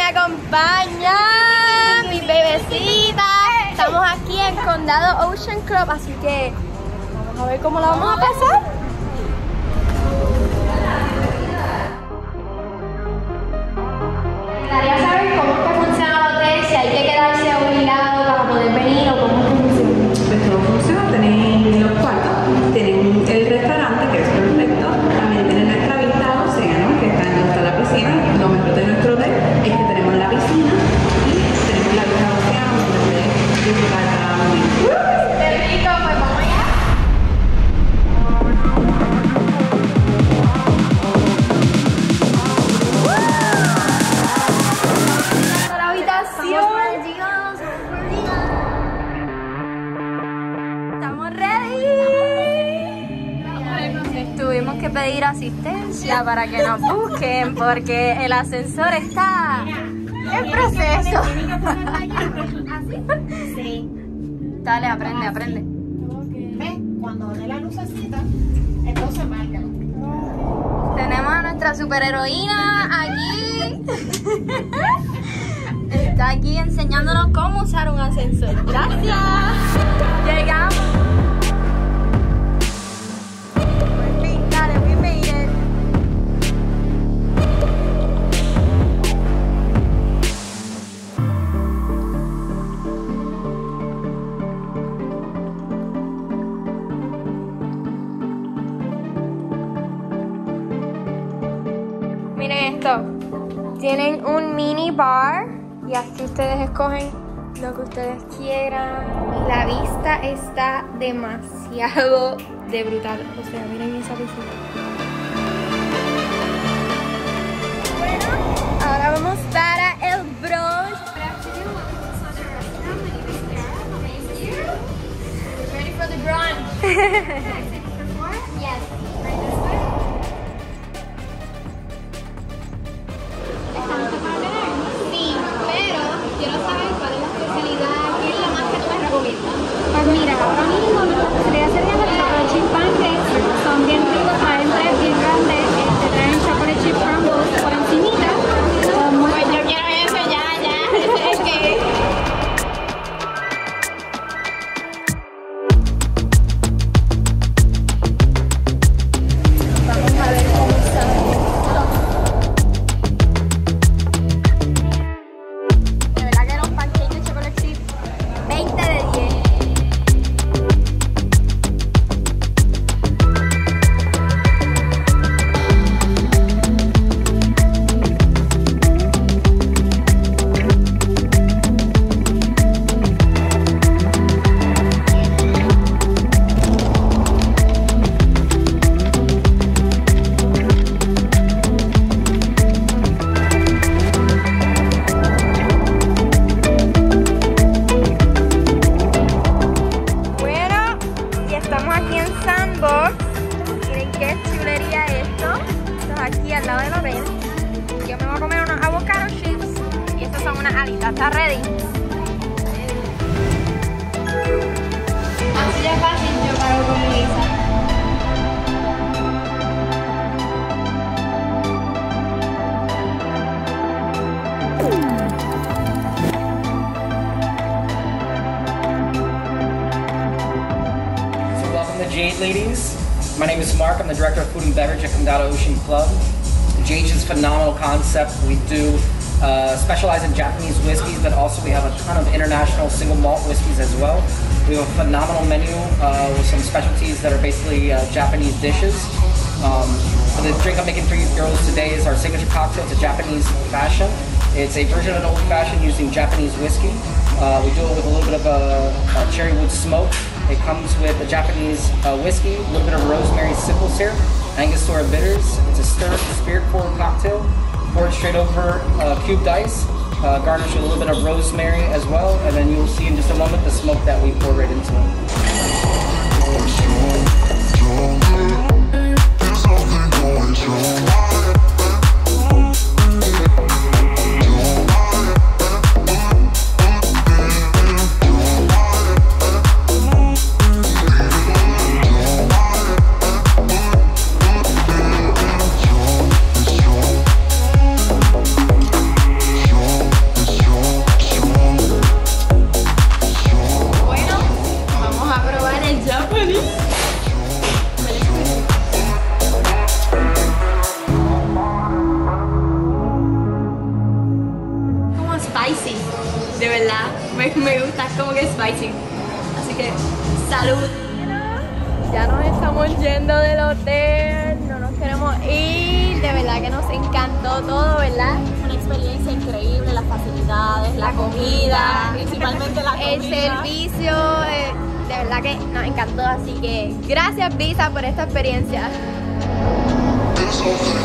acompaña mi bebecita. Estamos aquí en Condado Ocean Club, así que vamos a ver cómo la vamos a pasar. Me gustaría saber cómo es que funciona el hotel, si hay que quedarse obligado para poder venir o cómo es que funciona. Pues todo funciona, tienen los cuartos, tienen el restaurante que es perfecto, también tienen nuestra vista al océano que está en donde está la piscina. Lo mejor de nuestro hotel es que tenemos la piscina y tenemos la vista al océano donde puedes disfrutar cada momento. ¡Qué rico! Pues vamos allá. La habitación. Estamos ready. Tuvimos que pedir asistencia para que nos busquen porque el ascensor está en proceso. Sí. Dale, aprende. ¿Ves? Cuando dé la lucecita, entonces márcalo. Tenemos a nuestra superheroína aquí. Está aquí enseñándonos cómo usar un ascensor. Gracias. Llegamos. Por fin, dale, we made it. Miren esto. Tienen un mini bar y aquí ustedes escogen lo que ustedes quieran. Y la vista está demasiado de brutal. O sea, miren esa piscina. Bueno, ahora vamos para el brunch. Ready for the brunch? Yes. Sí, pero quiero saber cuál es la especialidad, qué es lo más que tú me recomiendas. Pues mira, ahora mismo nuestra especialidad sería los chocolate chip pancakes. Son bien ricos, traen tres bien grandes. Traen chocolate chip crumbles por encimita. Pues yo quiero eso ya. Es que... Vamos a ver cómo sabe. De verdad que los pancakes de chocolate chip 20 de 10. Bueno, ya estamos aquí en Sandbox. Miren qué chulería esto. Esto es aquí al lado del hotel. Yo me voy a comer unos avocado chips y estas son unas alitas. ¿Está ready? Así de fácil yo pago con Lisa. So welcome to Jade, ladies. My name is Mark. I'm the director of food and beverage at Condado Ocean Club. Jade is a phenomenal concept. We do specialize in Japanese whiskeys, but also we have a ton of international single malt whiskeys as well. We have a phenomenal menu with some specialties that are basically Japanese dishes. The drink I'm making for you girls today is our signature cocktail. It's a Japanese fashion. It's a version of an old fashioned using Japanese whiskey. We do it with a little bit of a cherry wood smoke. It comes with a Japanese whiskey, a little bit of rosemary simple syrup, Angostura bitters. It's a stir spirit forward cocktail, poured straight over cubed ice, garnished with a little bit of rosemary as well, and then you'll see in just a moment the smoke that we pour right into it. como que spicy. Así que, salud. Ya nos estamos yendo del hotel, no nos queremos ir. De verdad que nos encantó todo, ¿verdad? Una experiencia increíble, las facilidades, la comida, principalmente la comida. El servicio, de verdad que nos encantó. Así que gracias, Visa, por esta experiencia.